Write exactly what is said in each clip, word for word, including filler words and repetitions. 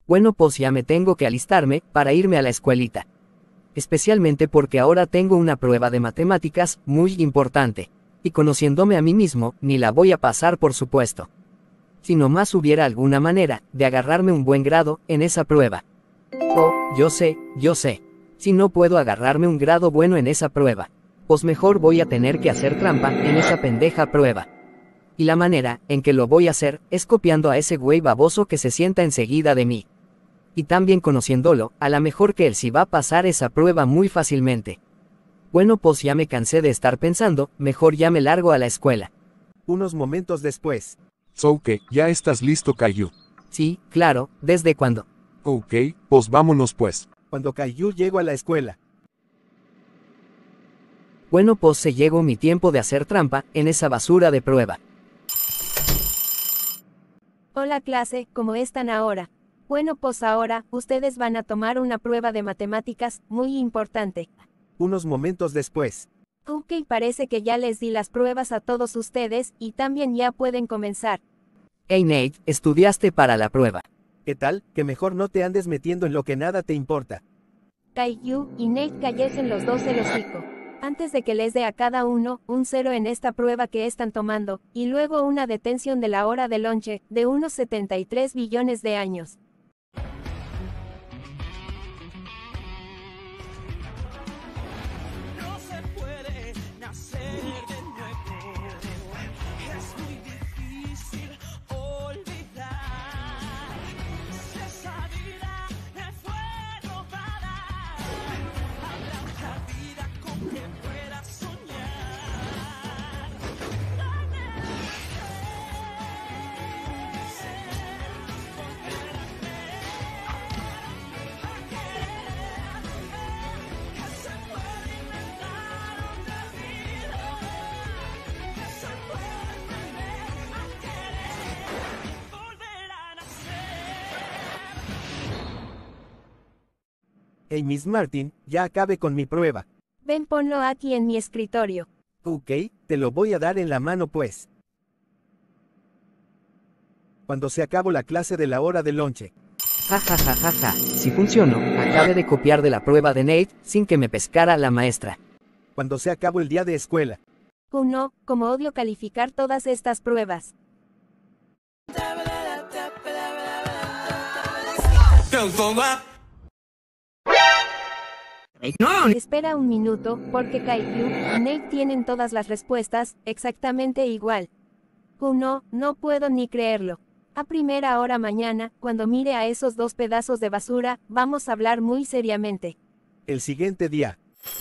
Bueno, pues ya me tengo que alistarme para irme a la escuelita. Especialmente porque ahora tengo una prueba de matemáticas muy importante. Y conociéndome a mí mismo, ni la voy a pasar por supuesto. Si nomás hubiera alguna manera de agarrarme un buen grado en esa prueba. Oh, yo sé, yo sé. Si no puedo agarrarme un grado bueno en esa prueba, pues mejor voy a tener que hacer trampa en esa pendeja prueba. Y la manera en que lo voy a hacer es copiando a ese güey baboso que se sienta enseguida de mí. Y también conociéndolo, a la mejor que él sí va a pasar esa prueba muy fácilmente. Bueno, pues ya me cansé de estar pensando, mejor ya me largo a la escuela. Unos momentos después. Souke, ¿ya estás listo, Caillou? Sí, claro, ¿desde cuándo? Ok, pues vámonos pues. Cuando Caillou llegó a la escuela. Bueno, pues se llegó mi tiempo de hacer trampa en esa basura de prueba. Hola clase, ¿cómo están ahora? Bueno, pues ahora, ustedes van a tomar una prueba de matemáticas, muy importante. Unos momentos después. Ok, parece que ya les di las pruebas a todos ustedes, y también ya pueden comenzar. Hey Nate, ¿estudiaste para la prueba? ¿Qué tal? Que mejor no te andes metiendo en lo que nada te importa. Caillou y Nate callesen los dos el hocico. Antes de que les dé a cada uno un cero en esta prueba que están tomando, y luego una detención de la hora de lonche, de unos setenta y tres billones de años. Hey Miss Martin, ya acabe con mi prueba. Ven, ponlo aquí en mi escritorio. Ok, te lo voy a dar en la mano pues. Cuando se acabó la clase de la hora de lonche. Ja ja ja ja ja, si funcionó, acabé de copiar de la prueba de Nate, sin que me pescara la maestra. Cuando se acabó el día de escuela. Uno, como odio calificar todas estas pruebas. No. Espera un minuto, porque Caillou y Nate tienen todas las respuestas, exactamente igual. Uno, no puedo ni creerlo. A primera hora mañana, cuando mire a esos dos pedazos de basura, vamos a hablar muy seriamente. El siguiente día.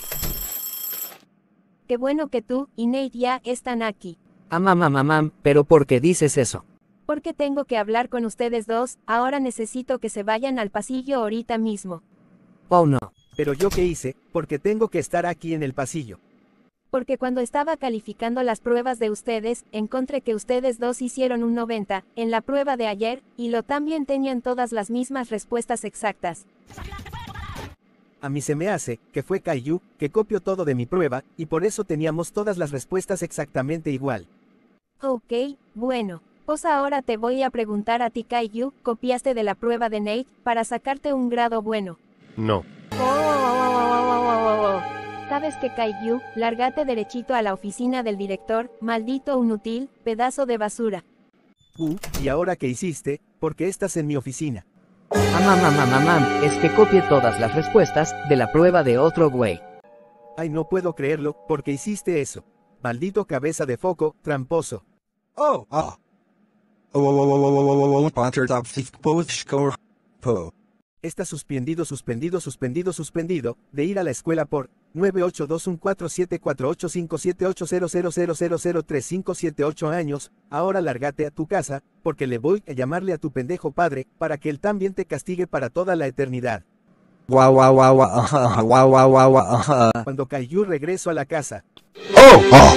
Qué bueno que tú y Nate ya están aquí. Amamamamam, pero ¿por qué dices eso? Porque tengo que hablar con ustedes dos, ahora necesito que se vayan al pasillo ahorita mismo. Oh no. Pero yo qué hice, porque tengo que estar aquí en el pasillo. Porque cuando estaba calificando las pruebas de ustedes, encontré que ustedes dos hicieron un noventa, en la prueba de ayer, y lo también tenían todas las mismas respuestas exactas. A mí se me hace, que fue Caillou, que copió todo de mi prueba, y por eso teníamos todas las respuestas exactamente igual. Ok, bueno. Pues ahora te voy a preguntar a ti, Caillou, ¿copiaste de la prueba de Nate, para sacarte un grado bueno? No. Oh, oh, oh, oh, oh, oh, oh, oh. ¿Sabes qué, Caillou? Lárgate derechito a la oficina del director, maldito inútil, pedazo de basura. Uh, ¿y ahora qué hiciste? Porque estás en mi oficina. Amamamamamam, es que copié todas las respuestas de la prueba de otro güey. Ay, no puedo creerlo, porque hiciste eso. Maldito cabeza de foco, tramposo. Oh, ah. Oh, oh, oh, oh, oh, oh, oh, Potter top thief both score. Po. Está suspendido, suspendido, suspendido, suspendido, de ir a la escuela por nueve ocho dos uno cuatro siete cuatro ocho cinco siete ocho cero cero cero cero cero tres cinco siete ocho años. Ahora lárgate a tu casa, porque le voy a llamarle a tu pendejo padre, para que él también te castigue para toda la eternidad. Wow, wow, wow, wow, uh, wow, wow, wow, wow, uh. Cuando Caillou regresó a la casa. Oh, oh.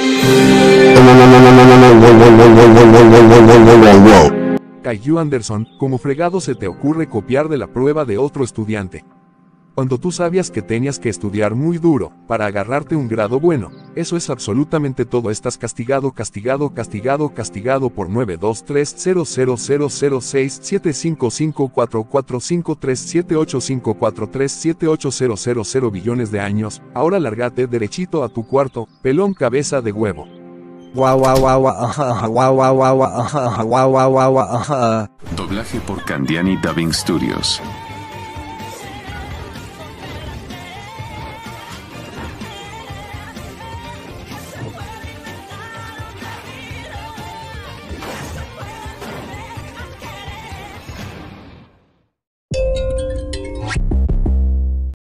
Caillou Anderson, ¿cómo fregado se te ocurre copiar de la prueba de otro estudiante? Cuando tú sabías que tenías que estudiar muy duro, para agarrarte un grado bueno. Eso es absolutamente todo. Estás castigado, castigado, castigado, castigado por nueve dos tres cero cero cero cero seis siete cinco cinco cuatro cuatro cinco tres siete ocho cinco cuatro tres siete ocho cero cero cero billones de años. Ahora lárgate derechito a tu cuarto, pelón cabeza de huevo. Guau guau guau guau guau guau guau guau guau guau guau. Doblaje por Candiani Dubbing Studios.